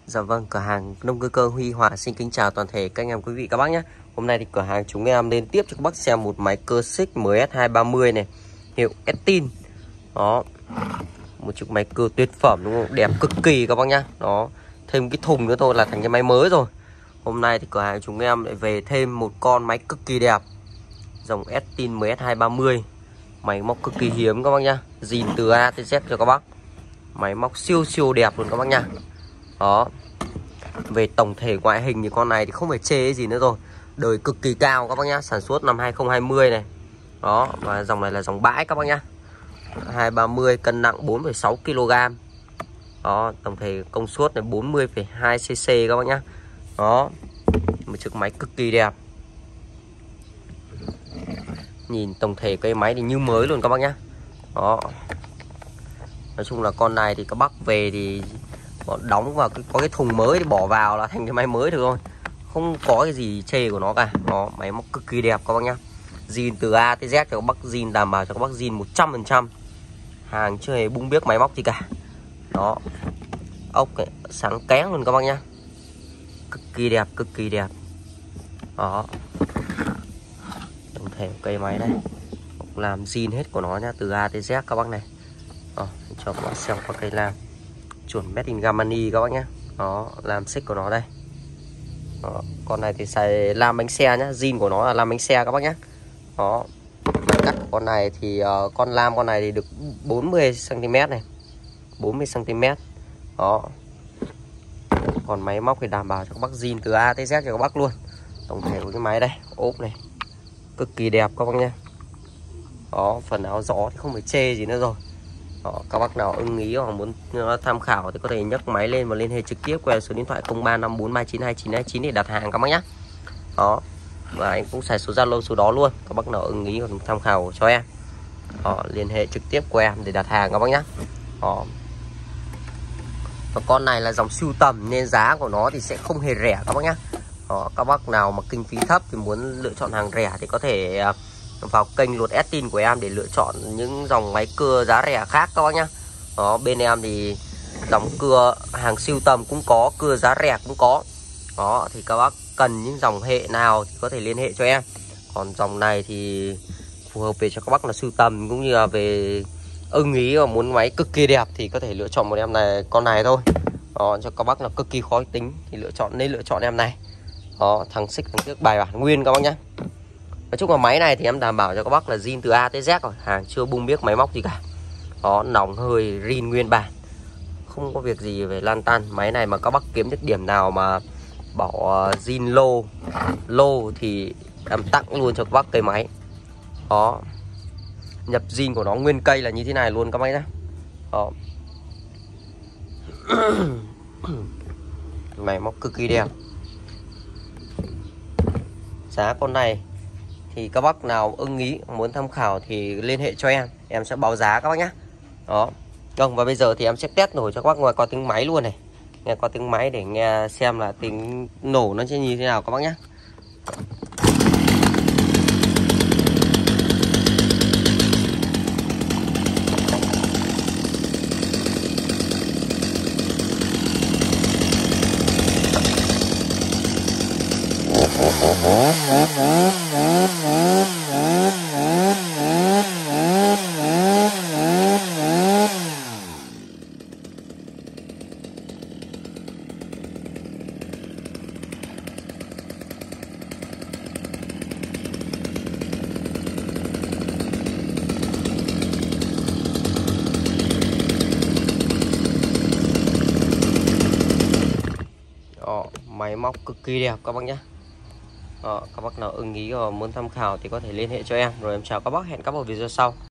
Dạ vâng, cửa hàng Nông Cơ Cơ Huy Hòa xin kính chào toàn thể các anh em quý vị các bác nhé. Hôm nay thì cửa hàng chúng em lên tiếp cho các bác xem một máy cơ xích MS230 này, hiệu Estin. Đó, một chiếc máy cơ tuyệt phẩm đúng không? Đẹp cực kỳ các bác nhá. Đó, thêm cái thùng nữa thôi là thành cái máy mới rồi. Hôm nay thì cửa hàng chúng em lại về thêm một con máy cực kỳ đẹp, dòng Estin MS230. Máy móc cực kỳ hiếm các bác nhá, zin từ A tới Z cho các bác. Máy móc siêu đẹp luôn các bác nhá. Đó, về tổng thể ngoại hình thì con này thì không phải chê gì nữa rồi, đời cực kỳ cao các bác nhá, sản xuất năm 2020 này. Đó, và dòng này là dòng bãi các bác nhá, 230, cân nặng 4,6 kg. Đó, tổng thể công suất là 40,2 cc các bác nhá. Đó, một chiếc máy cực kỳ đẹp. Nhìn tổng thể cây máy thì như mới luôn các bác nhá. Đó, nói chung là con này thì các bác về thì bọn đóng vào có cái thùng mới thì bỏ vào là thành cái máy mới được thôi, không có cái gì chê của nó cả. Đó, máy móc cực kỳ đẹp các bác nhá, zin từ A tới Z cho các bác, zin đảm bảo cho các bác, zin 100%, hàng chưa hề bung biếc máy móc gì cả. Đó, ốc này, sáng kén luôn các bác nhá, cực kỳ đẹp. Đó, tổng thể cây máy đây làm zin hết của nó nhá, từ A tới Z các bác này. Đó, cho các bác xem qua cây làm chuẩn made in Germany các bác nhé. Đó, làm xích của nó đây. Đó, con này thì xài lam bánh xe nhá, zin của nó là lam bánh xe các bác nhé. Đó, mặt cắt của con này thì con lam con này thì được 40 cm này, 40 cm. Đó, còn máy móc thì đảm bảo cho các bác zin từ A tới Z cho các bác luôn. Tổng thể của cái máy đây, ốp này cực kỳ đẹp các bác nhé. Đó, phần áo gió thì không phải chê gì nữa rồi. Đó, các bác nào ưng ý hoặc muốn tham khảo thì có thể nhấc máy lên và liên hệ trực tiếp qua số điện thoại 0354392929 để đặt hàng các bác nhé. Đó, và anh cũng xài số Zalo số đó luôn, các bác nào ưng ý hoặc tham khảo cho em. Đó, liên hệ trực tiếp của em để đặt hàng các bác nhé. Đó, và con này là dòng sưu tầm nên giá của nó thì sẽ không hề rẻ các bác nhé. Đó, các bác nào mà kinh phí thấp thì muốn lựa chọn hàng rẻ thì có thể vào kênh Luật Estin của em để lựa chọn những dòng máy cưa giá rẻ khác các bác nhá. Đó, bên em thì dòng cưa hàng sưu tầm cũng có, cưa giá rẻ cũng có. Đó, thì các bác cần những dòng hệ nào thì có thể liên hệ cho em. Còn dòng này thì phù hợp về cho các bác là sưu tầm cũng như là về ưng ý và muốn máy cực kỳ đẹp thì có thể lựa chọn một em này, con này thôi. Đó, cho các bác là cực kỳ khó tính thì nên lựa chọn em này. Đó, thằng xích thằng trước bài bản nguyên các bác nhé. Nói chung là máy này thì em đảm bảo cho các bác là zin từ A tới Z rồi, hàng chưa bung biếc máy móc gì cả. Đó, nòng hơi rin nguyên bản, không có việc gì về lan tăn. Máy này mà các bác kiếm được điểm nào mà bảo zin lô thì em tặng luôn cho các bác cây máy. Đó, nhập zin của nó nguyên cây là như thế này luôn các bác nhé. Đó, máy móc cực kỳ đẹp. Giá con này thì các bác nào ưng ý muốn tham khảo thì liên hệ cho em sẽ báo giá các bác nhé. Đó, vâng, và bây giờ thì em sẽ test nổ cho các bác ngoài có tiếng máy luôn này, nghe có tiếng máy để nghe xem là tiếng nổ nó sẽ như thế nào các bác nhé. Đó, máy móc cực kỳ đẹp các bác nhé. Đó, các bác nào ưng ý và muốn tham khảo thì có thể liên hệ cho em. Rồi em chào các bác, hẹn các bác vào video sau.